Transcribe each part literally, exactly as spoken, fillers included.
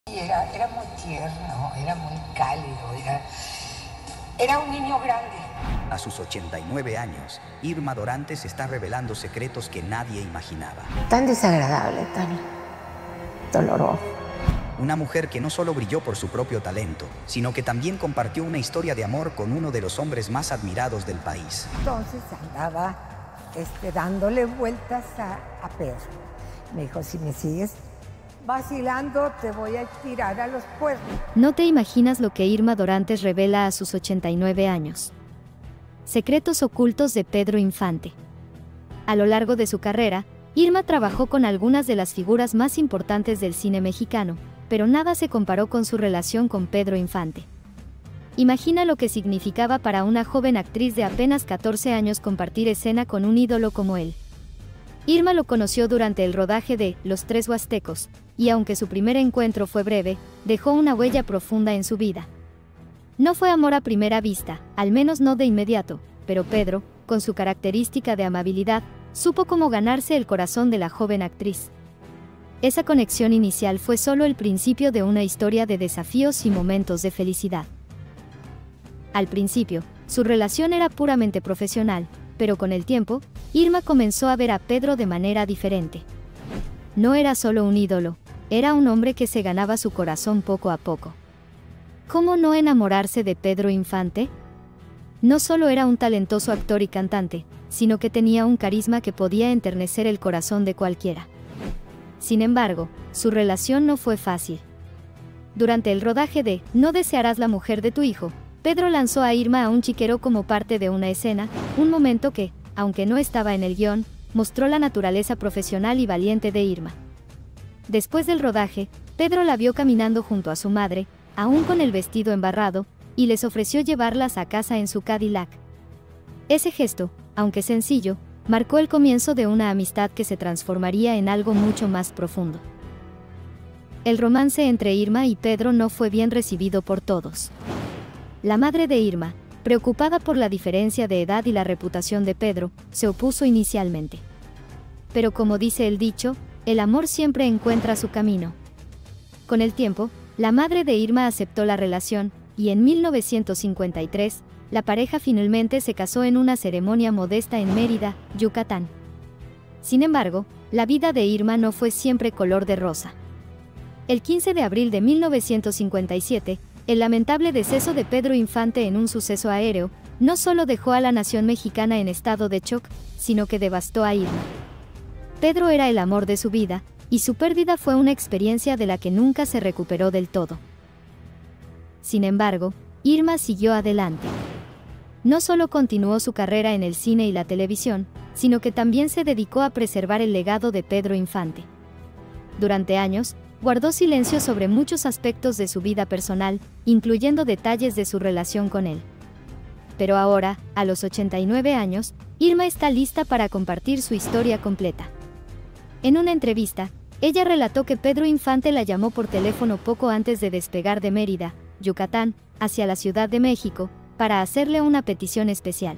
Era, era muy tierno, era muy cálido, era, era un niño grande. A sus ochenta y nueve años, Irma Dorantes está revelando secretos que nadie imaginaba. Tan desagradable, tan doloroso. Una mujer que no solo brilló por su propio talento, sino que también compartió una historia de amor con uno de los hombres más admirados del país. Entonces andaba este, dándole vueltas a, a Pedro. Me dijo, si me sigues vacilando, te voy a tirar a los puertos. No te imaginas lo que Irma Dorantes revela a sus ochenta y nueve años. Secretos ocultos de Pedro Infante. A lo largo de su carrera, Irma trabajó con algunas de las figuras más importantes del cine mexicano, pero nada se comparó con su relación con Pedro Infante. Imagina lo que significaba para una joven actriz de apenas catorce años compartir escena con un ídolo como él. Irma lo conoció durante el rodaje de Los Tres Huastecos, y aunque su primer encuentro fue breve, dejó una huella profunda en su vida. No fue amor a primera vista, al menos no de inmediato, pero Pedro, con su característica de amabilidad, supo cómo ganarse el corazón de la joven actriz. Esa conexión inicial fue solo el principio de una historia de desafíos y momentos de felicidad. Al principio, su relación era puramente profesional, pero con el tiempo, Irma comenzó a ver a Pedro de manera diferente. No era solo un ídolo, era un hombre que se ganaba su corazón poco a poco. ¿Cómo no enamorarse de Pedro Infante? No solo era un talentoso actor y cantante, sino que tenía un carisma que podía enternecer el corazón de cualquiera. Sin embargo, su relación no fue fácil. Durante el rodaje de No desearás la mujer de tu hijo, Pedro lanzó a Irma a un chiquero como parte de una escena, un momento que, aunque no estaba en el guión, mostró la naturaleza profesional y valiente de Irma. Después del rodaje, Pedro la vio caminando junto a su madre, aún con el vestido embarrado, y les ofreció llevarlas a casa en su Cadillac. Ese gesto, aunque sencillo, marcó el comienzo de una amistad que se transformaría en algo mucho más profundo. El romance entre Irma y Pedro no fue bien recibido por todos. La madre de Irma, preocupada por la diferencia de edad y la reputación de Pedro, se opuso inicialmente. Pero como dice el dicho, el amor siempre encuentra su camino. Con el tiempo, la madre de Irma aceptó la relación, y en mil novecientos cincuenta y tres, la pareja finalmente se casó en una ceremonia modesta en Mérida, Yucatán. Sin embargo, la vida de Irma no fue siempre color de rosa. El quince de abril de mil novecientos cincuenta y siete, el lamentable deceso de Pedro Infante en un suceso aéreo, no solo dejó a la nación mexicana en estado de shock, sino que devastó a Irma. Pedro era el amor de su vida, y su pérdida fue una experiencia de la que nunca se recuperó del todo. Sin embargo, Irma siguió adelante. No solo continuó su carrera en el cine y la televisión, sino que también se dedicó a preservar el legado de Pedro Infante. Durante años, guardó silencio sobre muchos aspectos de su vida personal, incluyendo detalles de su relación con él. Pero ahora, a los ochenta y nueve años, Irma está lista para compartir su historia completa. En una entrevista, ella relató que Pedro Infante la llamó por teléfono poco antes de despegar de Mérida, Yucatán, hacia la Ciudad de México, para hacerle una petición especial.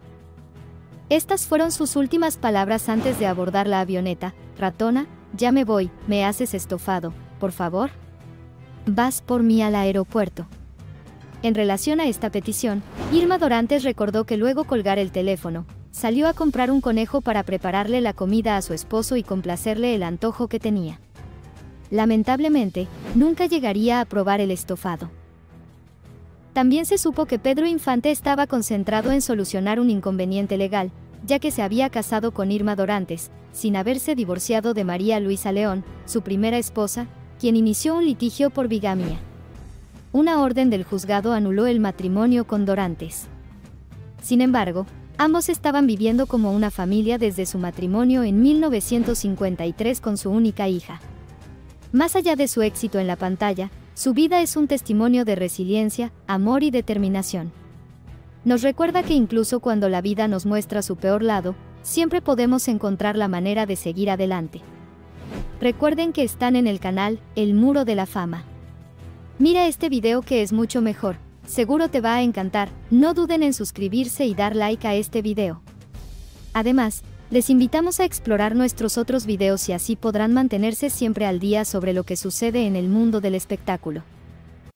Estas fueron sus últimas palabras antes de abordar la avioneta: ratona, ya me voy, ¿me haces estofado, por favor? Vas por mí al aeropuerto. En relación a esta petición, Irma Dorantes recordó que luego colgar el teléfono, salió a comprar un conejo para prepararle la comida a su esposo y complacerle el antojo que tenía. Lamentablemente, nunca llegaría a probar el estofado. También se supo que Pedro Infante estaba concentrado en solucionar un inconveniente legal, ya que se había casado con Irma Dorantes, sin haberse divorciado de María Luisa León, su primera esposa, quien inició un litigio por bigamia. Una orden del juzgado anuló el matrimonio con Dorantes. Sin embargo, ambos estaban viviendo como una familia desde su matrimonio en mil novecientos cincuenta y tres con su única hija. Más allá de su éxito en la pantalla, su vida es un testimonio de resiliencia, amor y determinación. Nos recuerda que incluso cuando la vida nos muestra su peor lado, siempre podemos encontrar la manera de seguir adelante. Recuerden que están en el canal El Muro de la Fama. Mira este video que es mucho mejor, seguro te va a encantar, no duden en suscribirse y dar like a este video. Además, Les invitamos a explorar nuestros otros videos y así podrán mantenerse siempre al día sobre lo que sucede en el mundo del espectáculo.